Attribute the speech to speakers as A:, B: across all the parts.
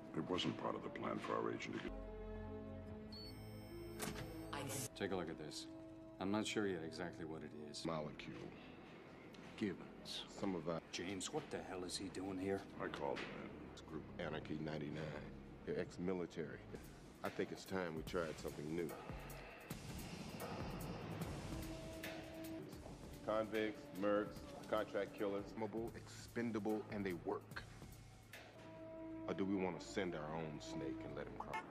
A: It wasn't part of the plan for our agent to get...
B: Take a look at this. I'm not sure yet exactly what it is.
A: Molecule.
B: Gibbons.
A: Some of that.
B: James, what the hell is he doing here?
A: I called him in.
C: This group Anarchy 99. They're ex-military. I think it's time we tried something new. Convicts, mercs, contract killers, mobile, expendable, and they work. Or do we want to send our own snake and let him cry?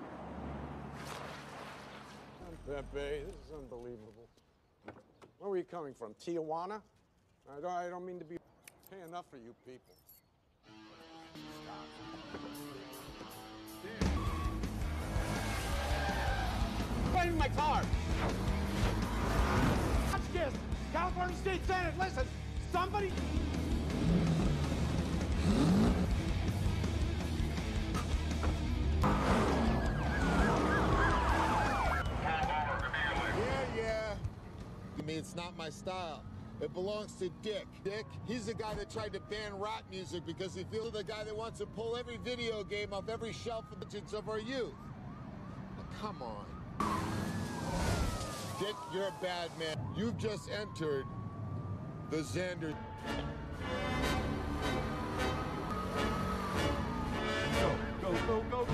D: Pepe, this is unbelievable. Where are you coming from, Tijuana? I don't mean to be pay enough for you people. Get in my car! Watch this! California State Senate, listen! Somebody...
E: Yeah. I mean, it's not my style. It belongs to Dick. Dick, he's the guy that tried to ban rap music because he feels the guy that wants to pull every video game off every shelf of our youth. Now, come on. Dick, you're a bad man. You've just entered the Xander.
C: Go.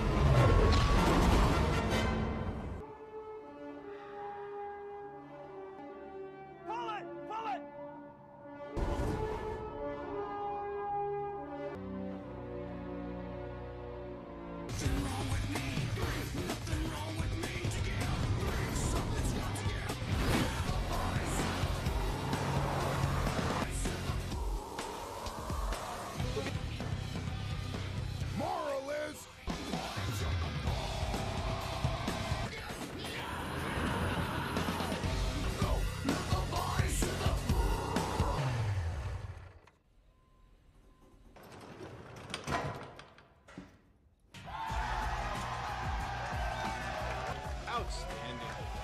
E: Moral is...
D: Outstanding.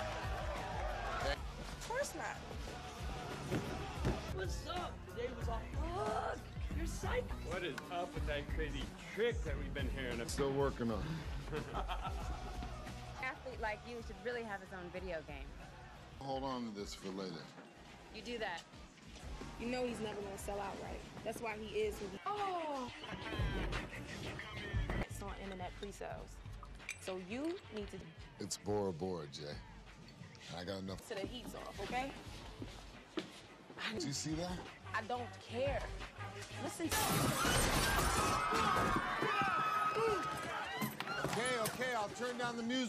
F: Of course not.
G: What's up? Today was a hug. You're psych.
H: What is up with that crazy trick that we've been hearing about?
E: Still working on it.
I: Athlete like you should really have his own video game.
E: Hold on to this for later.
I: You do that.
F: You know he's never gonna sell out, right? That's why he is who he... Oh! It's on internet pre-sales. So you need to...
E: It's Bora Bora, Jay. I got enough...
F: So the heat's off, okay?
E: Did you see that?
F: I don't care. Listen to
E: Okay, I'll turn down the music.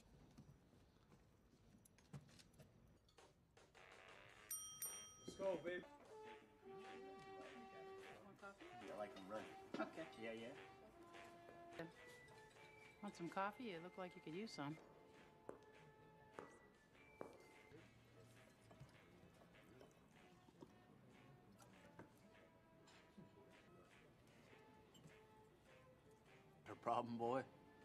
H: Let's go, babe.
G: I like them running.
I: Okay.
G: Yeah.
I: Want some coffee? You look like you could use some.
G: Her problem, boy?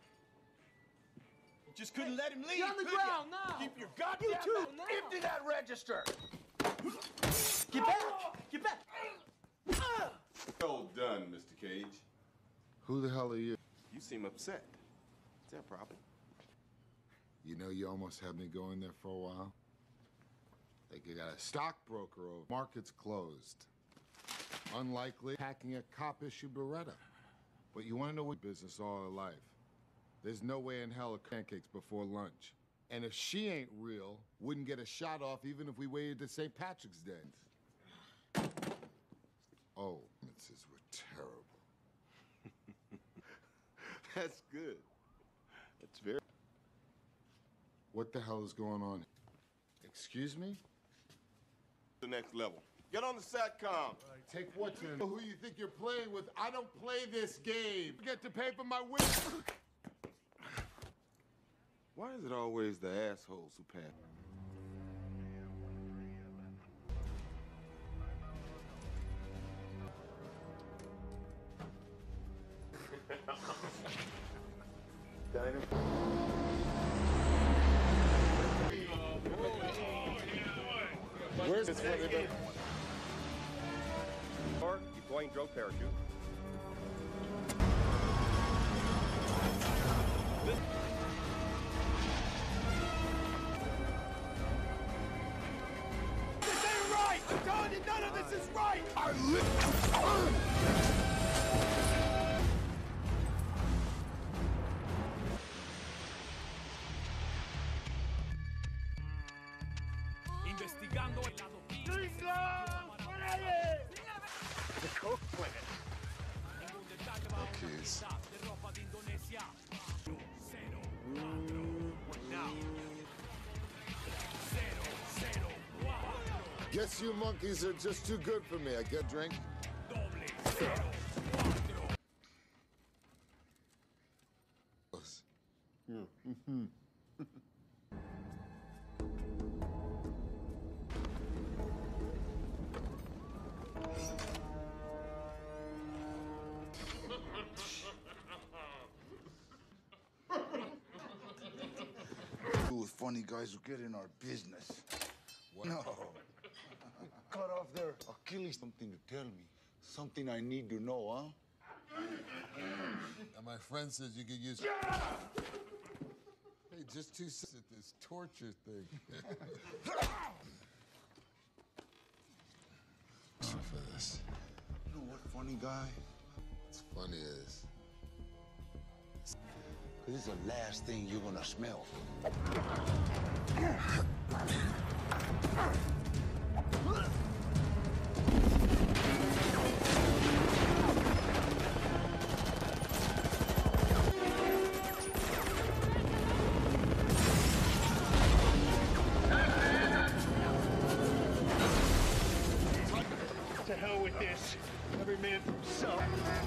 H: You just couldn't let him leave.
G: Get on the ground now!
H: Keep your goddamn mouth.
G: Empty that register! Get back! Get back!
C: Well done, Mr. Cage.
E: Who the hell are you?
C: You seem upset. Is that a problem?
E: You know, you almost had me go in there for a while. Think you got a stockbroker over. Market's closed. Unlikely packing a cop-issue Beretta. But you want to know what business all her life? There's no way in hell of pancakes before lunch. And if she ain't real, wouldn't get a shot off even if we waited to St. Patrick's Day. Oh, misses were terrible.
C: That's good. That's very...
E: What the hell is going on? Excuse me?
C: The next level. Get on the SATCOM.
E: Take what's in. Who you think you're playing with? I don't play this game. Get to pay for my wins.
C: Why is it always the assholes who pass?
E: Where's this one?
C: Deploying drone parachute.
G: This ain't right! I'm telling you, none of this is right!
H: Investigando el lado.
C: The coke plant.
E: Keys. Guess you monkeys are just too good for me. I get a drink.
J: With funny guys who get in our business. No. Cut off their Achilles. Something to tell me. Something I need to know, huh?
E: And my friend says you could use... Hey, just 2 seconds at this torture thing. For this.
J: You know what, funny guy?
E: What's funny is...
J: This is the last thing you're gonna smell.
G: To hell with this. Every man for himself.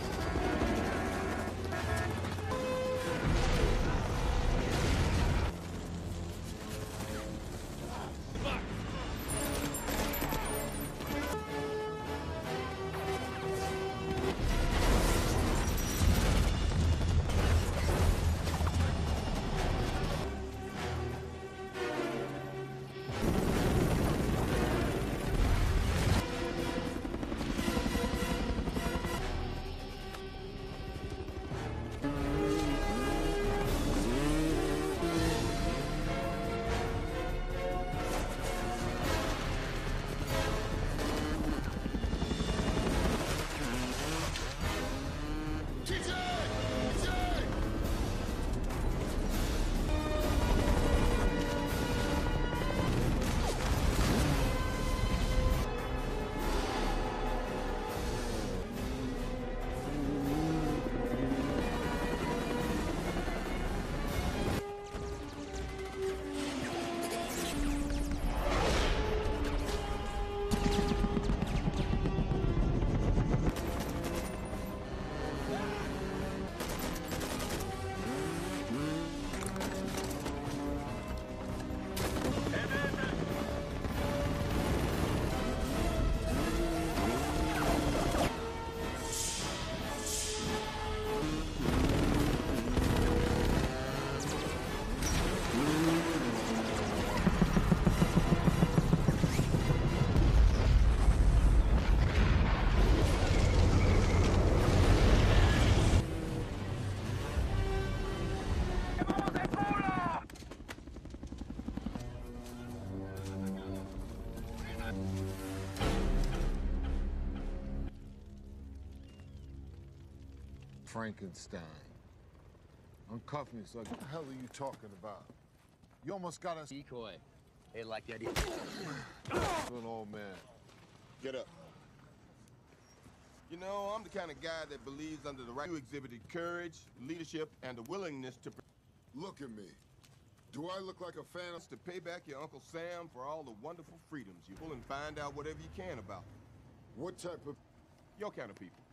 E: Frankenstein. Uncuff me, son. What the hell are you talking about? You almost got us...
G: Decoy. Hey, like that.
E: An old man.
C: Get up. You know, I'm the kind of guy that believes under the right you exhibited courage, leadership, and the willingness to...
E: Look at me. Do I look like a fan of...
C: to pay back your Uncle Sam for all the wonderful freedoms you pull and find out whatever you can about them.
E: What type of...
C: Your kind of people.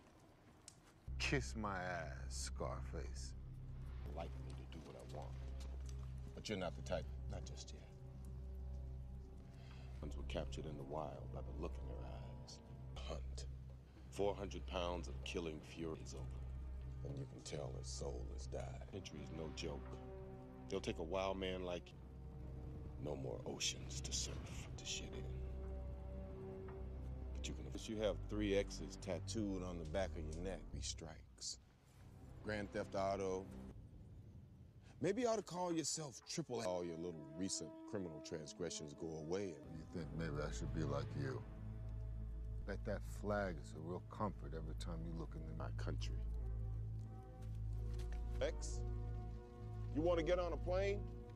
E: Kiss my ass, Scarface.
C: Like me to do what I want. But you're not the type. Not just yet. Ones were captured in the wild by the look in their eyes. Hunt. 400 pounds of killing fury is over. And you can tell his soul has died. Entry is no joke. They'll take a wild man like you. No more oceans to surf, to shit in. But you can, if you have 3 X's tattooed on the back of your neck, 3 strikes. Grand Theft Auto, Maybe you ought to call yourself Triple A. All your little recent criminal transgressions go away. And
E: You think maybe I should be like you? Bet that flag is a real comfort every time you look into
C: my country. X, you want to get on a plane?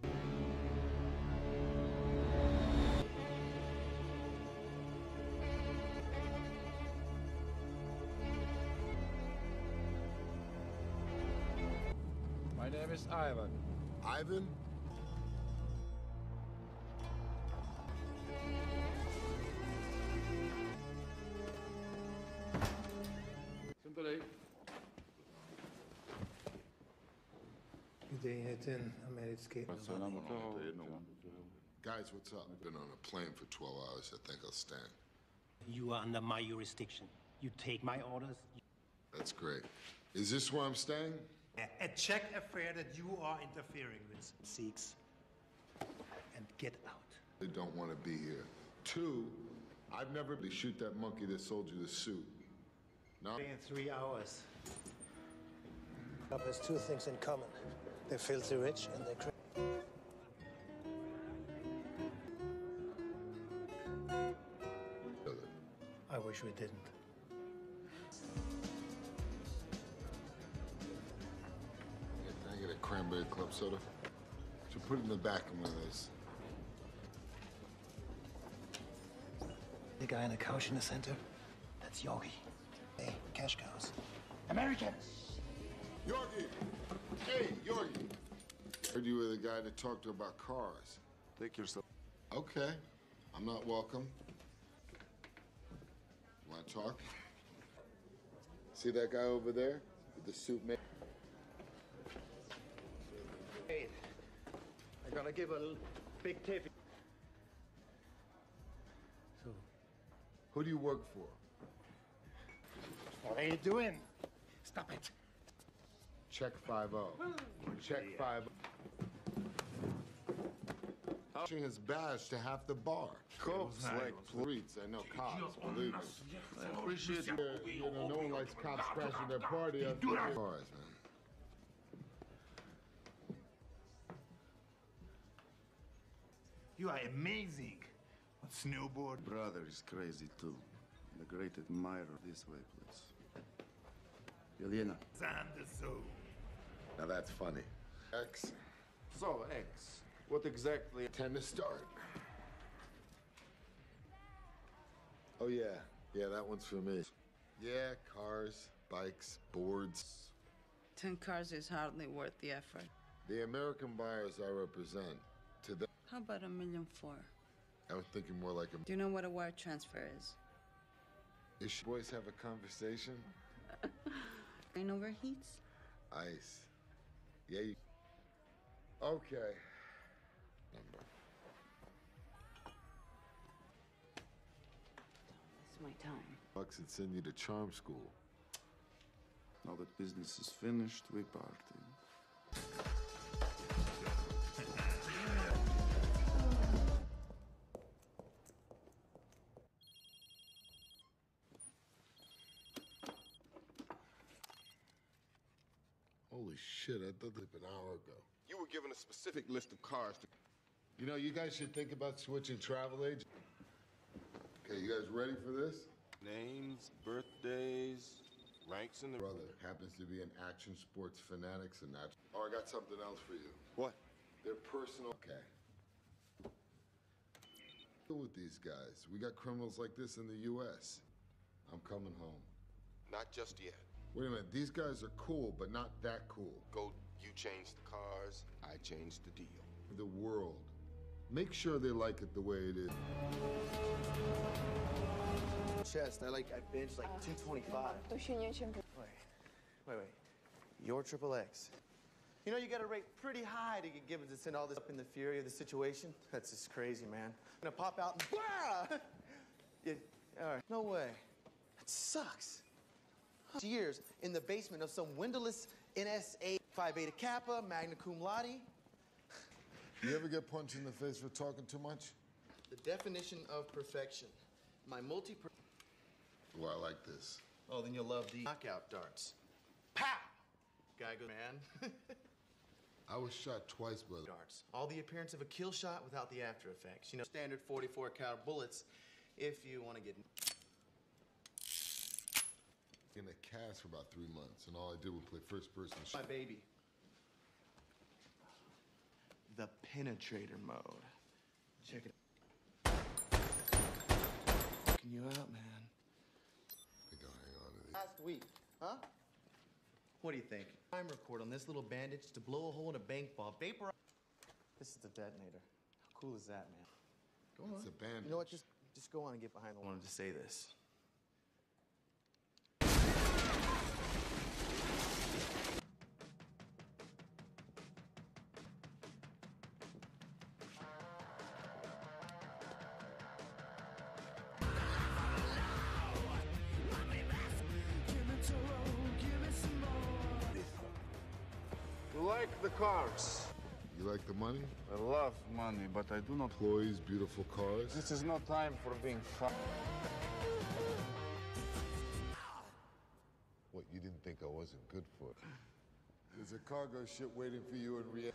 D: My name is Ivan.
E: Ivan?
H: Simply.
K: Hüdayetin americký.
E: Guys, what's up? I've been on a plane for 12 hours. I think I'll stand.
K: You are under my jurisdiction. You take my orders.
E: That's great. Is this where I'm staying?
K: A Czech affair that you are interfering with. Six. And get out.
E: They don't want to be here. Two, I've never been shoot that monkey that sold you the suit. No?
K: In 3 hours. Has two things in common. They're filthy rich and they're crazy. I wish we didn't.
E: Can I get a cranberry club soda? So put it in the back of one of those.
K: The guy in the couch in the center? That's Yogi. Hey, cash cows. American!
E: Yorgi! Hey, Yorgi! Heard you were the guy that talked to about cars.
C: Take yourself.
E: Okay. I'm not welcome. Want to talk? See that guy over there with the suit man?
G: Hey, I'm gonna give a big tip.
K: So,
E: Who do you work for?
K: what are you doing? Stop it.
E: Check 5-0. Check 5-0. His badge to half the bar.
C: Cops like
E: Streets, I know cops, believe me.
C: I appreciate you.
E: You know, no one likes cops crashing their party up there. Cars, man.
J: You are amazing. On snowboard.
L: Brother is crazy too. The great admirer this way, please. Yelena.
E: Now that's funny. X.
C: So, X, what exactly?
E: 10 to start. Oh, yeah. Yeah, that one's for me. Yeah, cars, bikes, boards.
M: 10 cars is hardly worth the effort.
E: The American buyers I represent, to them,
M: How about $1.4 million?
E: I was thinking more like a...
M: Do you know what a wire transfer is?
E: Is boys have a conversation?
M: Brain overheats?
E: Ice. Yeah, you... Okay. Number.
M: It's my time.
E: Bucks would send you to charm school.
L: Now that business is finished, we party.
E: Holy shit, I thought that an hour ago.
C: You were given a specific list of cars to...
E: You know, you guys should think about switching travel agents. Okay, you guys ready for this?
C: Names, birthdays, ranks in the...
E: Brother happens to be an action sports fanatics and that. Oh, I got something else for you.
C: What?
E: They're personal. Okay. Deal with these guys. We got criminals like this in the U.S. I'm coming home.
C: Not just yet.
E: Wait a minute. These guys are cool, but not that cool.
C: Go, you change the cars, I change the deal.
E: The world. Make sure they like it the way it is.
G: Chest, I bench like 225. Wait. You're Triple X. You know you gotta rate pretty high to get Gibbons to send all this up in the fury of the situation. That's just crazy, man. I'm gonna pop out and blah! Yeah, all right, no way. That sucks. Years in the basement of some windowless NSA Phi Beta Kappa, magna cum laude.
E: You ever get punched in the face for talking too much?
G: The definition of perfection. My
E: Oh, I like this.
G: Oh, then you'll love the knockout darts. Pow! Guy goes, man.
E: I was shot twice, brother.
G: Darts. All the appearance of a kill shot without the after effects. You know, standard 44 caliber bullets if you want to get
E: in a cast for about 3 months, and all I did was play first person.
G: my baby. The penetrator mode. Check it out. Checking you out, man.
E: I think I'll hang on to these.
G: Last week, huh? What do you think? Time record on this little bandage to blow a hole in a bank ball. Vapor. This is the detonator. How cool is that, man? Go on.
E: It's a bandage.
G: You know what? Just go on and get behind the. I wanted to say this.
J: You like the cars?
E: You like the money?
J: I love money, but I do not.
E: Employees, beautiful cars.
J: This is no time for being fun.
E: What, you didn't think I wasn't good for it? There's a cargo ship waiting for you in Riyadh.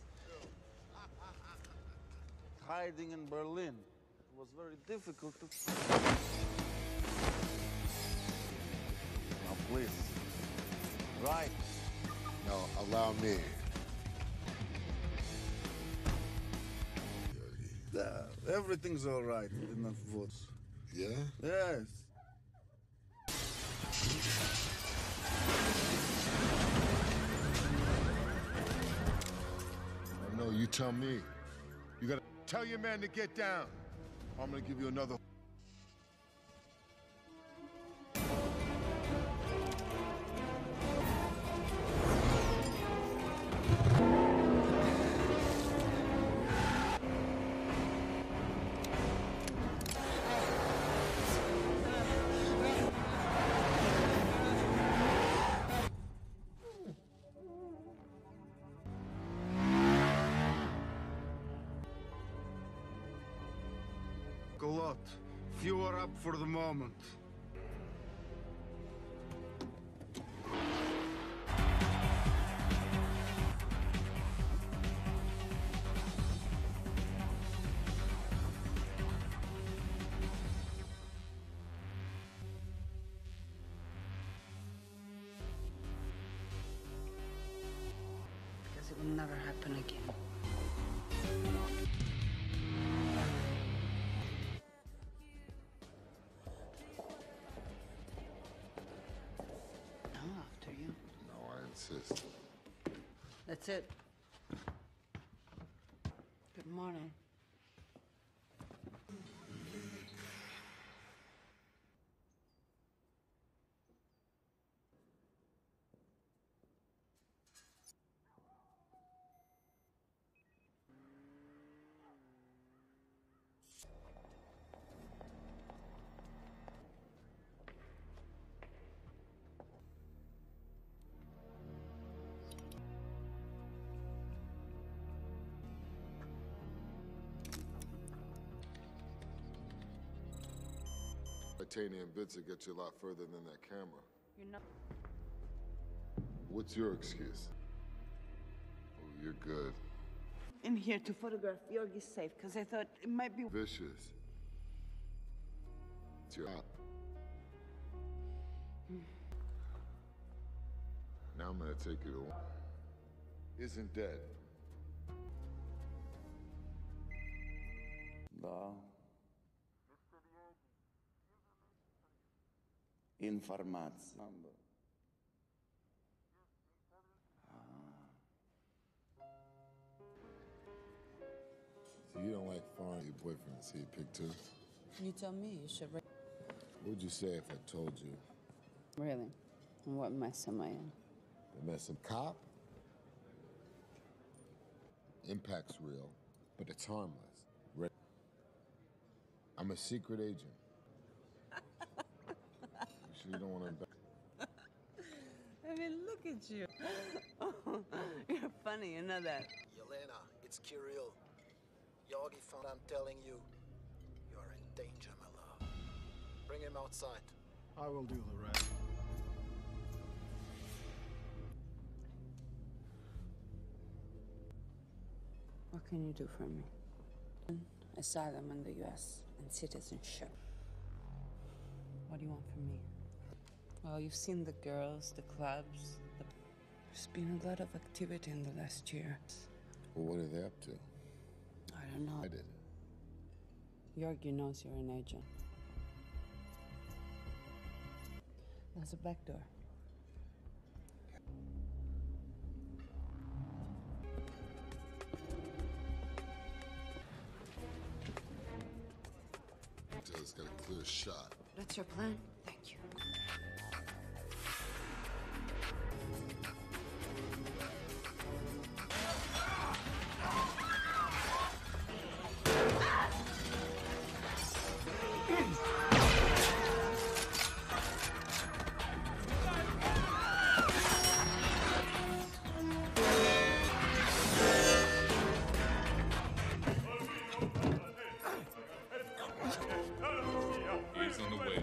J: Hiding in Berlin. It was very difficult to. Now, please. Right.
E: Now, allow me.
J: Everything's all right with enough votes.
E: Yeah?
J: Yes.
E: No, you tell me. You gotta tell your man to get down. I'm gonna give you another.
J: A lot. Few are up for the moment.
M: Because it will never happen again. That's it. Good morning.
E: Titanium bits will get you a lot further than that camera.
M: You're not.
E: What's your excuse? Oh, you're good.
M: In here to photograph Yorgi's safe, because I thought it might be
E: Vicious. It's your op. Now I'm gonna take you to one. Isn't dead.
L: Da. Informați. Number.
E: So you don't like foreign your boyfriend, see you pick two?
M: You tell me. You should.
E: What would you say if I told you?
M: Really? And what mess am I in?
E: The mess of cop? Impact's real, but it's harmless. I'm a secret agent. You sure you don't want to...
M: I mean, look at you. You're funny, you know that.
K: Yelena, it's Kirill. Yorgi found I'm telling you. You're in danger, my love. Bring him outside.
D: I will do the rest.
M: What can you do for me? Asylum in the U.S. and citizenship. What do you want from me? Well, you've seen the girls, the clubs. There's been a lot of activity in the last year.
E: Well, what are they up to?
M: I don't know.
E: I did.
M: Yorgi knows you're an agent. There's a back door.
E: It's got a clear shot.
M: That's your plan? Thank you.
N: He's on the way.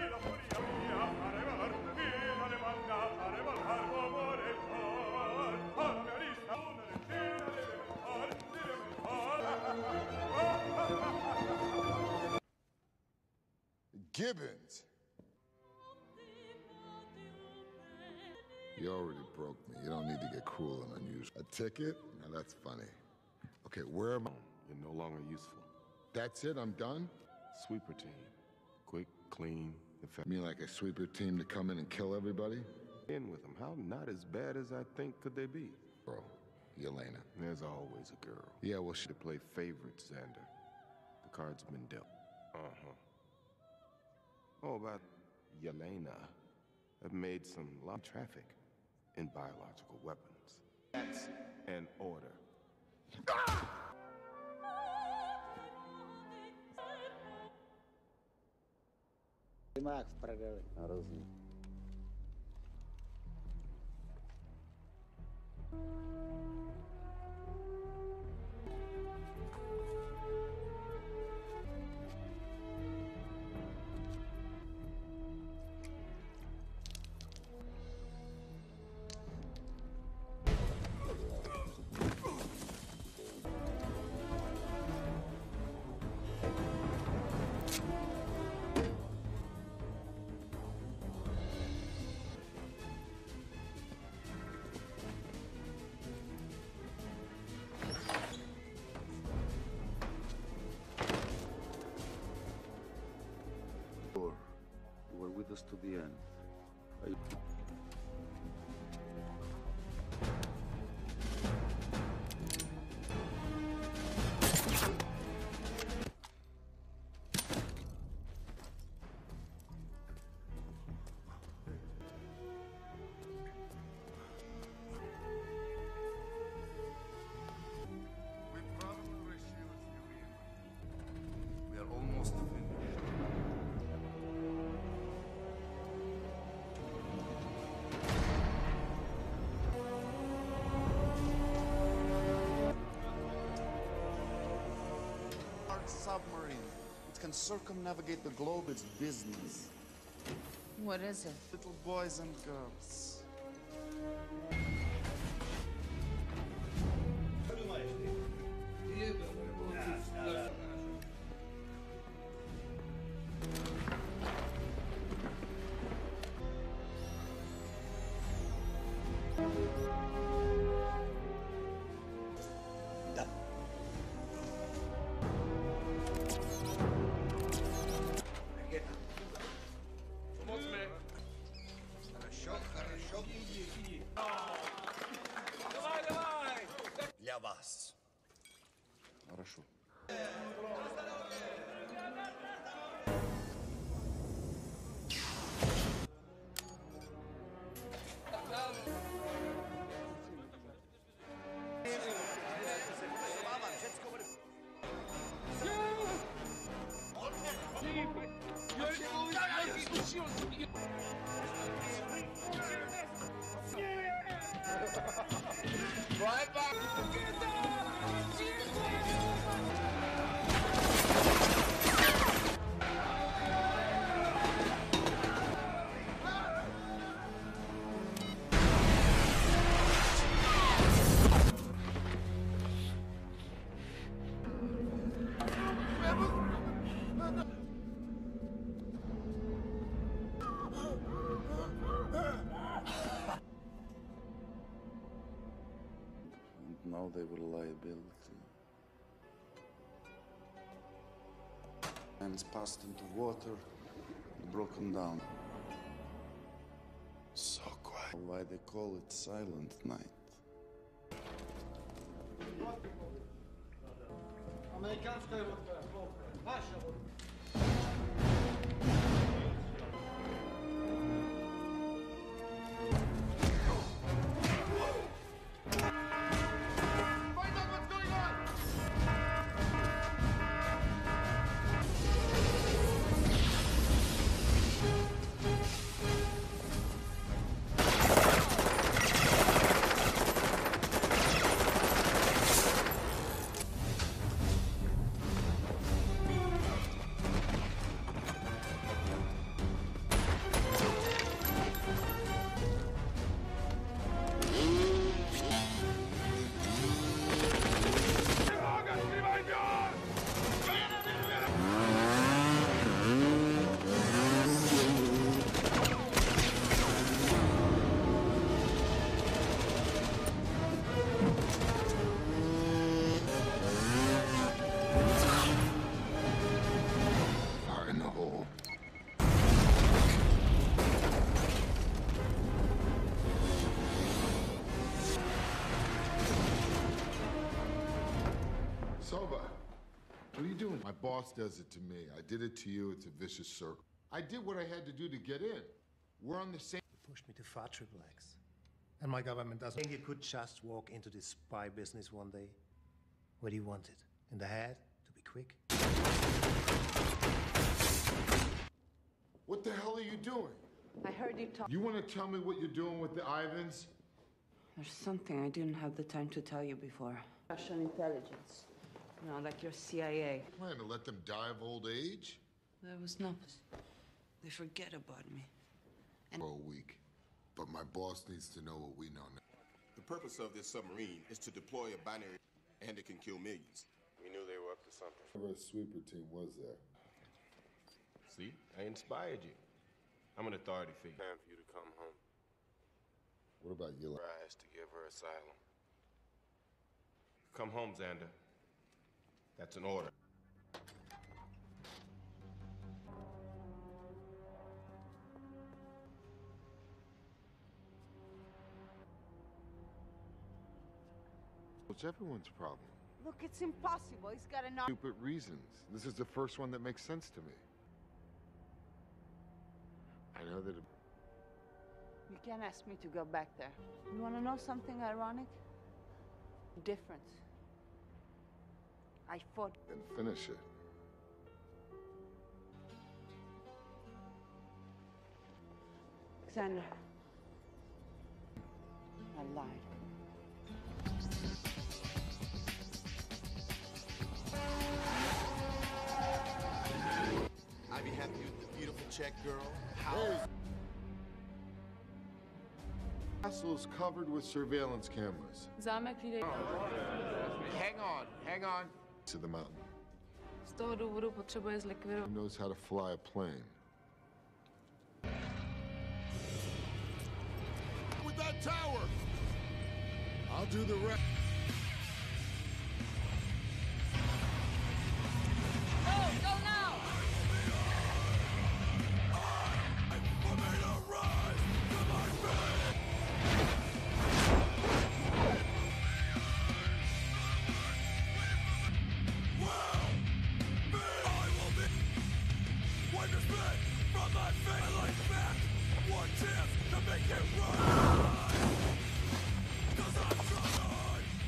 E: Gibbons! You already broke me. You don't need to get cruel and unusual. A ticket? Now that's funny. Okay, where am I?
C: You're no longer useful.
E: That's it? I'm done?
C: Sweeper team. Quick, clean,
E: You
C: effective.
E: mean like a sweeper team to come in and kill everybody?
C: In with them. How not as bad as I think could they be?
E: Bro, Yelena.
C: There's always a girl.
E: Yeah, well, she...
C: To play favorite, Xander. The card's been dealt. Oh, about Yelena. I've made some lot of traffic in biological weapons. That's an order.
O: Max, проверь.
L: Разум. You were with us to the end.
C: We are almost finished.
L: Submarine. It can circumnavigate the globe. It's business.
M: What is it?
L: Little boys and girls.
P: Для вас.
C: Хорошо.
P: Bye-bye.
L: Now they were a liability. Hands passed into water, broken down.
C: So quiet.
L: Why they call it Silent Night.
E: Soba, what are you doing? My boss does it to me. I did it to you. It's a vicious circle. I did what I had to do to get in. We're on the same...
N: You pushed me to far Triple X. And my government doesn't think you could just walk into this spy business one day. Where do you want it? In the head? To be quick?
E: What the hell are you doing?
M: I heard you talk.
E: You want to tell me what you're doing with the Ivans?
M: There's something I didn't have the time to tell you before. Russian intelligence. You know, like your CIA.
E: Plan to let them die of old age?
M: There was nothing. They forget about me.
E: For a week. But my boss needs to know what we know now.
C: The purpose of this submarine is to deploy a binary, and it can kill millions. We knew they were up to something.
E: Never a sweeper team was there.
C: See, I inspired you. I'm an authority figure. Time for you to come home.
E: What about you?
C: Rise to give her asylum. Come home, Xander. That's an order.
E: What's everyone's problem?
I: Look, it's impossible. He's got enough.
E: Stupid reasons. This is the first one that makes sense to me. I know that...
M: You can't ask me to go back there. You want to know something ironic? Different. I fought...
E: Then finish it.
M: Xander. I lied.
G: I'd be happy with the beautiful Czech girl. How?
E: The castle is covered with surveillance cameras. Hang on. To the mountain.
P: Z toho důvodu potřebuje zlikvidovat.
E: Who knows how to fly a plane? With that tower! I'll do the rest.
I: Go now!
Q: One chance to make it right. 'Cause I'm trying.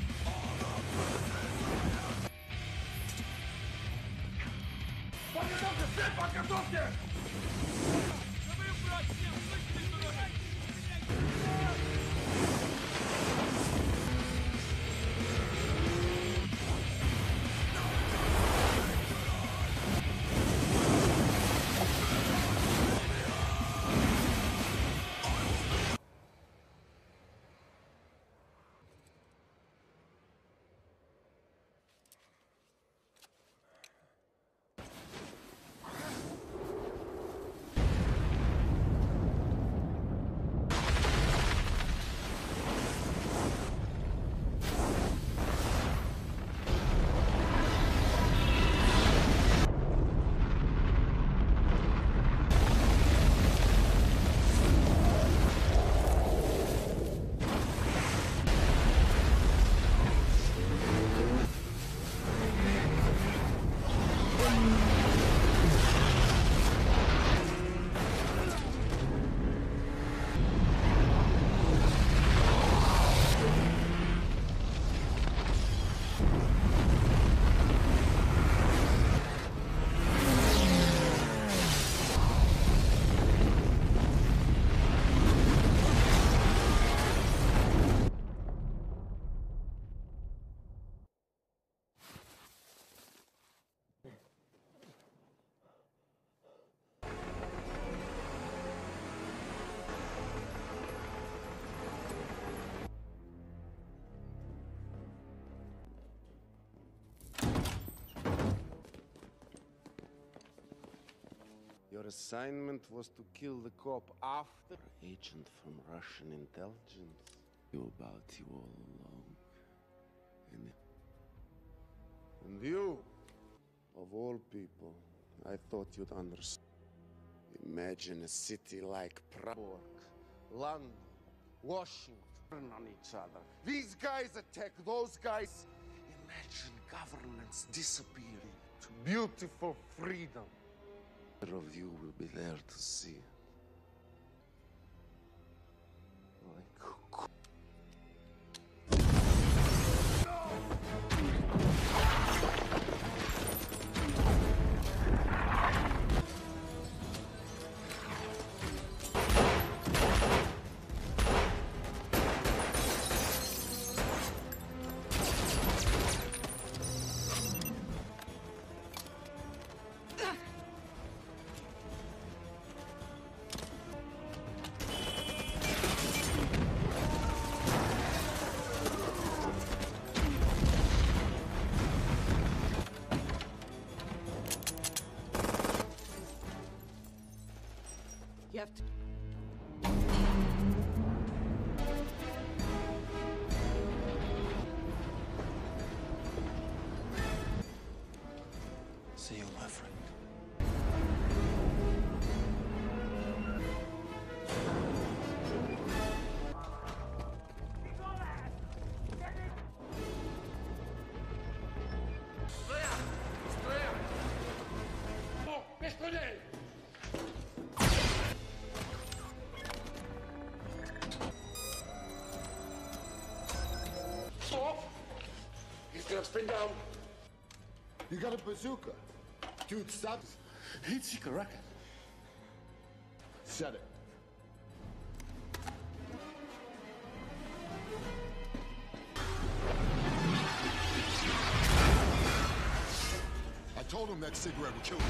C: Your assignment was to kill the cop after agent from Russian intelligence.
L: Knew about you all along.
C: And you, of all people, I thought you'd understand. Imagine a city like Prague, London, Washington on each other. These guys attack those guys. Imagine governments disappearing to beautiful freedom.
L: Neither of you will be there to see.
M: You have to...
K: See you, my friend.
C: He's gonna spin down.
E: You got a bazooka. Dude, stop.
K: It's a correct.
E: Set it. I told him that cigarette would kill him.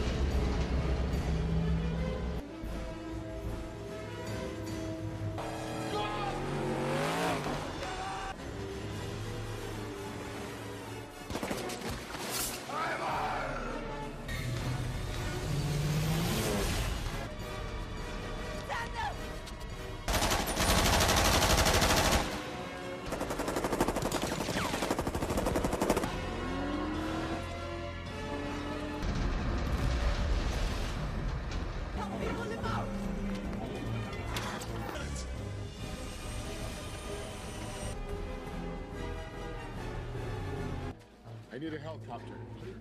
E: I need a helicopter.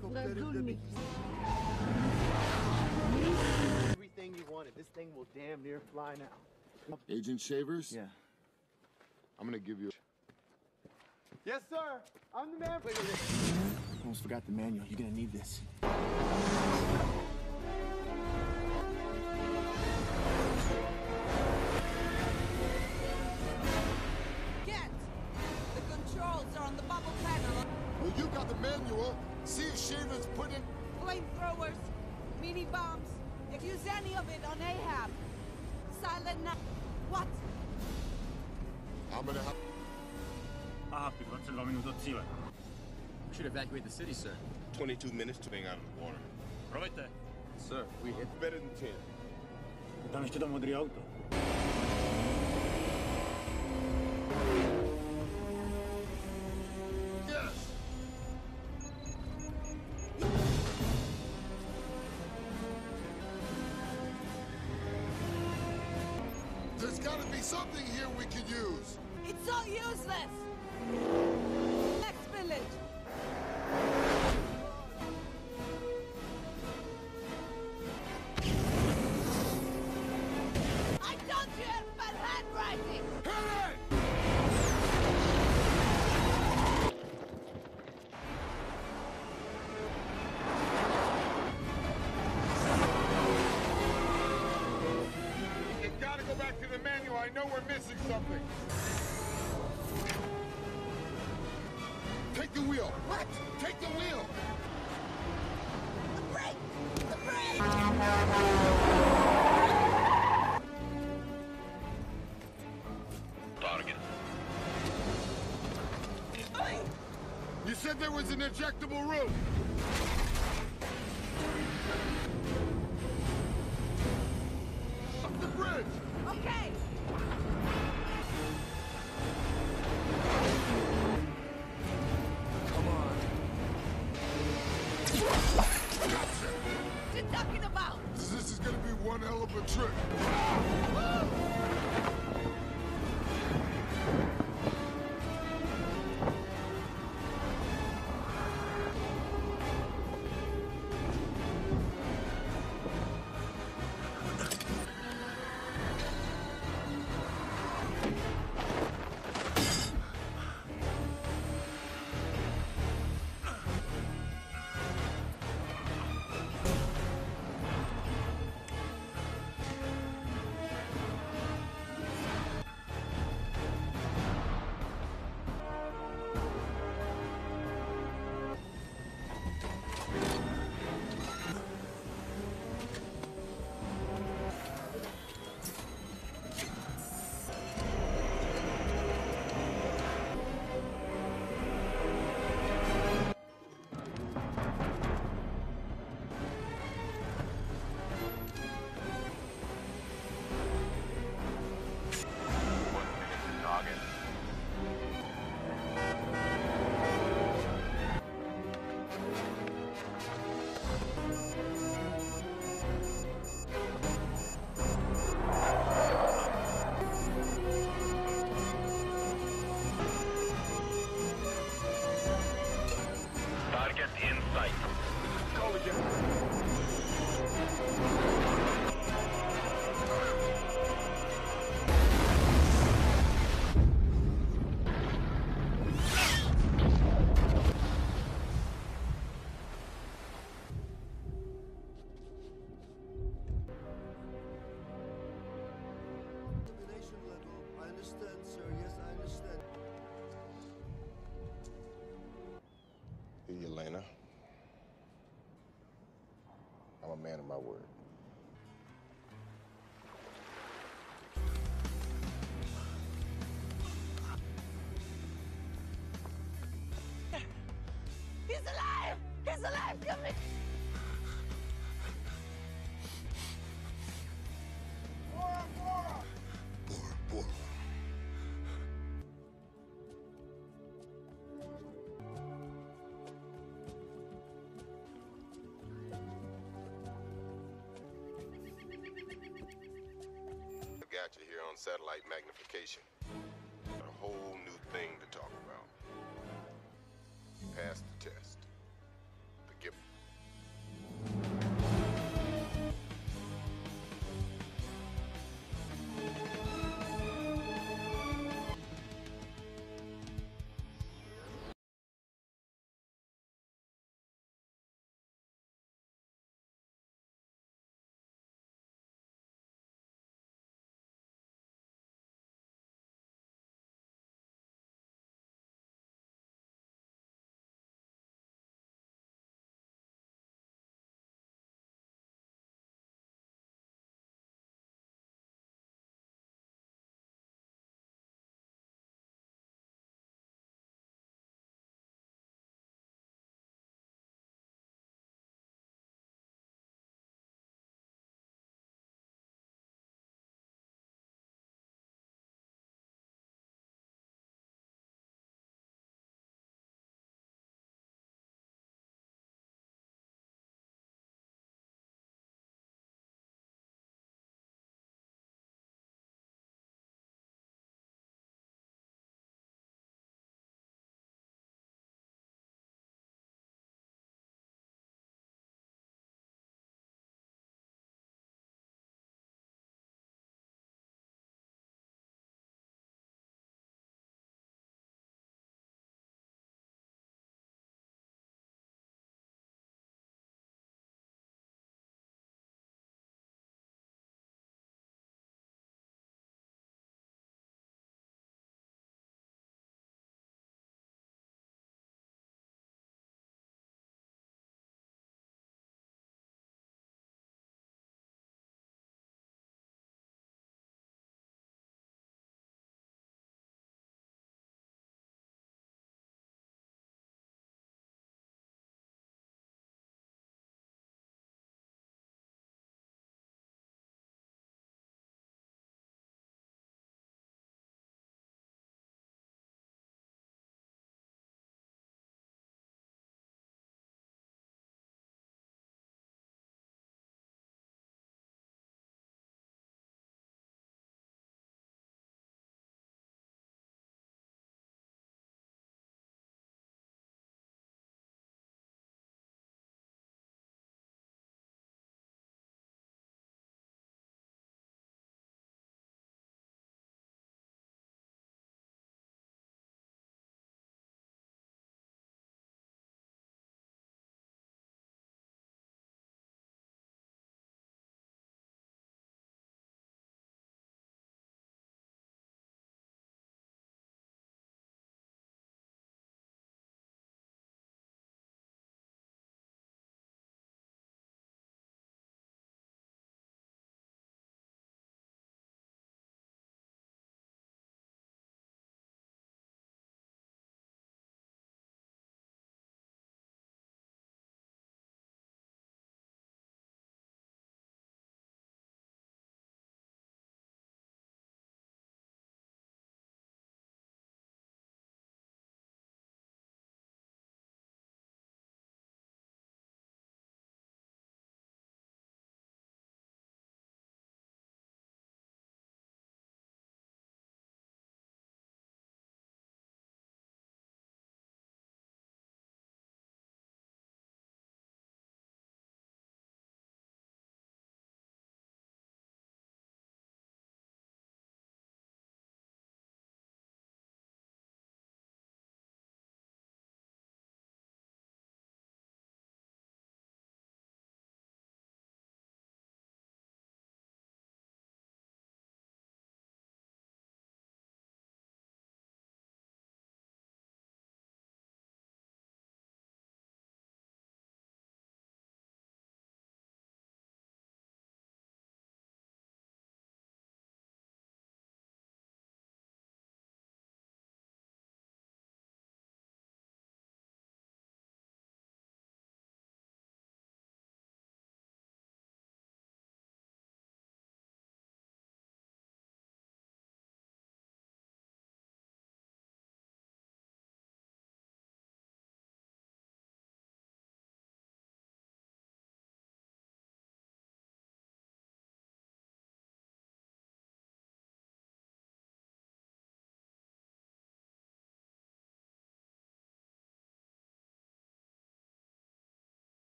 G: Everything you wanted. This thing will damn near fly now.
E: Agent Shavers?
G: Yeah.
E: I'm gonna give you...
G: Yes, sir. I'm the man. Wait. Almost forgot the manual. You're gonna need this.
M: Get! The controls are on the bubble panel.
E: Well, you got the manual. See if Shavers put in...
M: Flamethrowers, mini bombs. If you use any of it on Ahab. Silent night. What?
E: I'm gonna have...
B: We should evacuate the city, sir.
C: 22 minutes to being out of the water.
B: Provete. Sir,
C: It's better than 10.
K: Tam ještě to modré auto.
E: Yes! There's gotta be something here we could use.
M: It's all useless! Next village! I told you have bad handwriting!
C: You gotta go back to the manual. I know we're missing something.
E: Take the wheel. What? Take the wheel.
M: The brake! The brake!
E: You said there was an ejectable room. trick!
Q: Target in sight.
D: Call again.
R: I understand, sir. Yes, I understand.
C: Hey, Elena. I'm a man of my word.
S: He's alive! He's alive! Come here!
C: Bora. Got you here on satellite magnification. A whole new thing to talk about. Pass the test.